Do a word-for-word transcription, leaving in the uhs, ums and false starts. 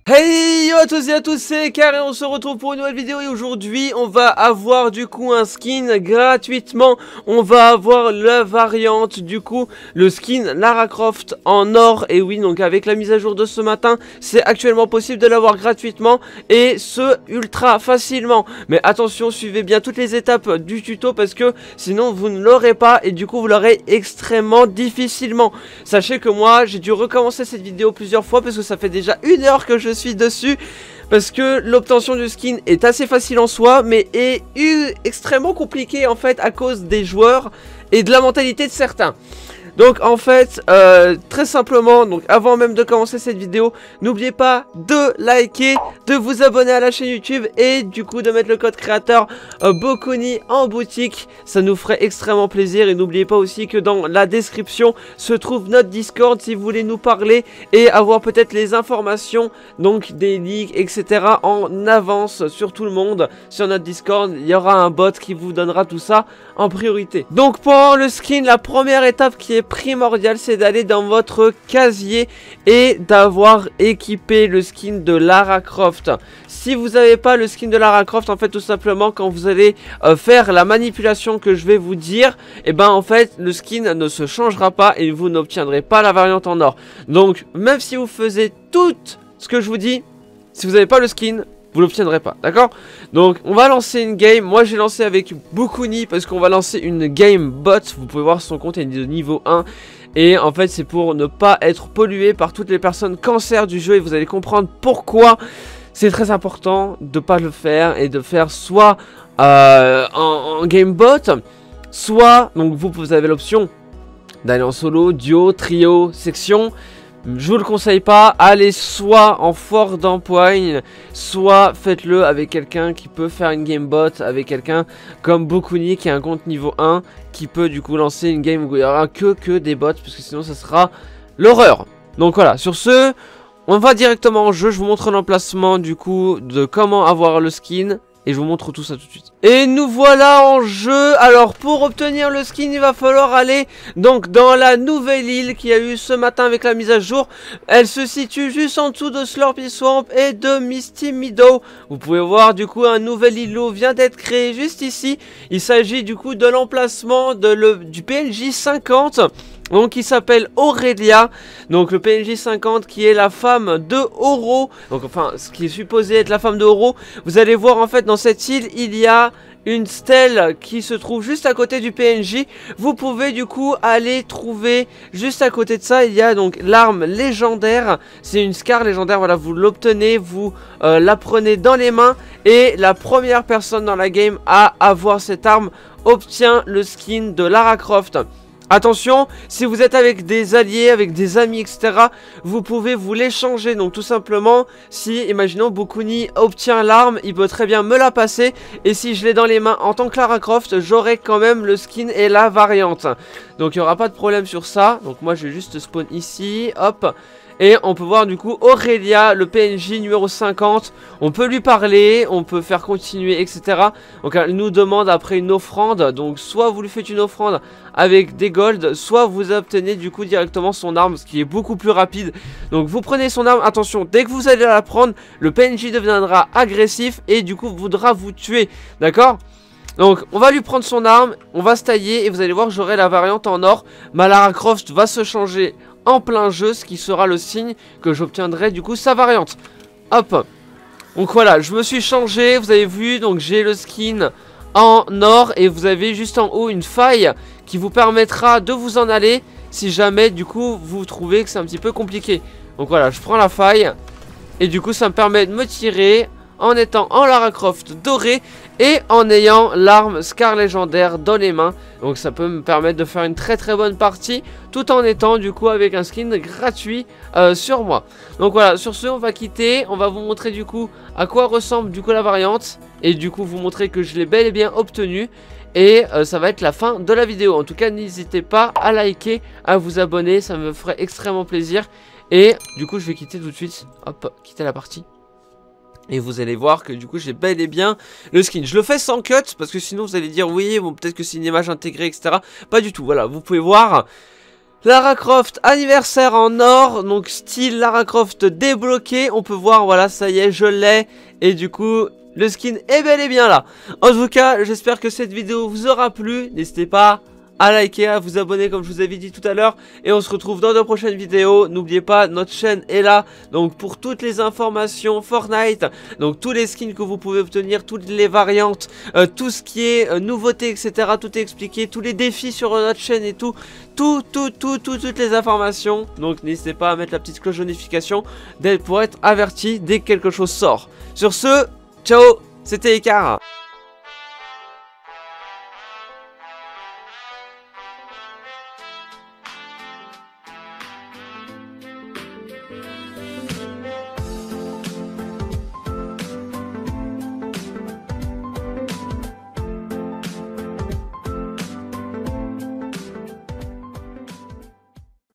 Hey yo à tous et à tous, c'est Car et on se retrouve pour une nouvelle vidéo et aujourd'hui on va avoir du coup un skin gratuitement. On va avoir la variante du coup, le skin Lara Croft en or. Et oui, donc avec la mise à jour de ce matin, c'est actuellement possible de l'avoir gratuitement et ce ultra facilement. Mais attention, suivez bien toutes les étapes du tuto parce que sinon vous ne l'aurez pas et du coup vous l'aurez extrêmement difficilement. Sachez que moi j'ai dû recommencer cette vidéo plusieurs fois parce que ça fait déjà une heure que je suis dessus, parce que l'obtention du skin est assez facile en soi mais est extrêmement compliquée en fait à cause des joueurs et de la mentalité de certains. Donc en fait, euh, très simplement, donc avant même de commencer cette vidéo, n'oubliez pas de liker, de vous abonner à la chaîne YouTube et du coup de mettre le code créateur euh, Bokuni en boutique. Ça nous ferait extrêmement plaisir et n'oubliez pas aussi que dans la description se trouve notre Discord si vous voulez nous parler et avoir peut-être les informations, donc des leaks, et cetera en avance sur tout le monde. Sur notre Discord, il y aura un bot qui vous donnera tout ça en priorité. Donc pour le skin, la première étape qui est primordial, c'est d'aller dans votre casier et d'avoir équipé le skin de Lara Croft. Si vous n'avez pas le skin de Lara Croft, en fait tout simplement quand vous allez euh, faire la manipulation que je vais vous dire, et ben en fait le skin ne se changera pas et vous n'obtiendrez pas la variante en or. Donc même si vous faisiez tout ce que je vous dis, si vous n'avez pas le skin, vous l'obtiendrez pas, d'accord? Donc on va lancer une game. Moi j'ai lancé avec Bokuni parce qu'on va lancer une game bot. Vous pouvez voir son compte est de niveau un. Et en fait c'est pour ne pas être pollué par toutes les personnes cancer du jeu. Et vous allez comprendre pourquoi c'est très important de pas le faire. Et de faire soit euh, en, en game bot, soit, donc vous, vous avez l'option d'aller en solo, duo, trio, section. Je vous le conseille pas, allez soit en fort d'empoigne, soit faites-le avec quelqu'un qui peut faire une game bot, avec quelqu'un comme Bokuni qui a un compte niveau un, qui peut du coup lancer une game où il n'y aura que, que des bots, parce que sinon ça sera l'horreur. Donc voilà, sur ce, on va directement en jeu, je vous montre l'emplacement du coup de comment avoir le skin. Et je vous montre tout ça tout de suite. Et nous voilà en jeu. Alors pour obtenir le skin, il va falloir aller donc dans la nouvelle île qu'il y a eu ce matin avec la mise à jour. Elle se situe juste en dessous de Slurpy Swamp et de Misty Meadow. Vous pouvez voir du coup un nouvel îlot vient d'être créé juste ici. Il s'agit du coup de l'emplacement de le, du P N J cinquante. Donc il s'appelle Aurélia, donc le P N J cinquante qui est la femme de Oro, donc enfin ce qui est supposé être la femme de Oro. Vous allez voir en fait dans cette île il y a une stèle qui se trouve juste à côté du P N J. Vous pouvez du coup aller trouver juste à côté de ça, il y a donc l'arme légendaire. C'est une Scar légendaire, voilà, vous l'obtenez, vous euh, la prenez dans les mains. Et la première personne dans la game à avoir cette arme obtient le skin de Lara Croft. Attention, si vous êtes avec des alliés, avec des amis, et cetera, vous pouvez vous l'échanger. Donc tout simplement, si, imaginons, Bokuni obtient l'arme, il peut très bien me la passer. Et si je l'ai dans les mains en tant que Lara Croft, j'aurai quand même le skin et la variante. Donc il n'y aura pas de problème sur ça. Donc moi je vais juste spawn ici, hop. Et on peut voir du coup Aurélia, le P N J numéro cinquante. On peut lui parler, on peut faire continuer, et cetera. Donc elle nous demande après une offrande. Donc soit vous lui faites une offrande avec des golds, soit vous obtenez du coup directement son arme, ce qui est beaucoup plus rapide. Donc vous prenez son arme, attention, dès que vous allez la prendre, le P N J deviendra agressif et du coup voudra vous tuer, d'accord? Donc on va lui prendre son arme, on va se tailler et vous allez voir j'aurai la variante en or. Ma Lara Croft va se changer en plein jeu, ce qui sera le signe que j'obtiendrai du coup sa variante. Hop. Donc voilà, je me suis changé, vous avez vu, donc j'ai le skin en or et vous avez juste en haut une faille qui vous permettra de vous en aller si jamais du coup vous trouvez que c'est un petit peu compliqué. Donc voilà, je prends la faille et du coup ça me permet de me tirer en étant en Lara Croft dorée et en ayant l'arme Scar légendaire dans les mains. Donc ça peut me permettre de faire une très très bonne partie tout en étant du coup avec un skin gratuit euh, sur moi. Donc voilà, sur ce on va quitter, on va vous montrer du coup à quoi ressemble du coup la variante. Et du coup vous montrer que je l'ai bel et bien obtenu. Et euh, ça va être la fin de la vidéo. En tout cas n'hésitez pas à liker, à vous abonner, ça me ferait extrêmement plaisir. Et du coup je vais quitter tout de suite, hop, quitter la partie. Et vous allez voir que du coup j'ai bel et bien le skin. Je le fais sans cut parce que sinon vous allez dire oui bon peut-être que c'est une image intégrée, etc. Pas du tout, voilà, vous pouvez voir. Lara Croft anniversaire en or, donc style Lara Croft débloqué. On peut voir, voilà, ça y est, je l'ai. Et du coup, le skin est bel et bien là. En tout cas, j'espère que cette vidéo vous aura plu. N'hésitez pas à liker, à vous abonner comme je vous avais dit tout à l'heure. Et on se retrouve dans de prochaines vidéos. N'oubliez pas, notre chaîne est là. Donc pour toutes les informations Fortnite, donc tous les skins que vous pouvez obtenir, toutes les variantes, euh, tout ce qui est euh, nouveauté, et cetera. Tout est expliqué, tous les défis sur euh, notre chaîne et tout. Tout, tout, tout, tout, toutes les informations. Donc n'hésitez pas à mettre la petite cloche de notification pour être averti dès que quelque chose sort. Sur ce, ciao, c'était Icar.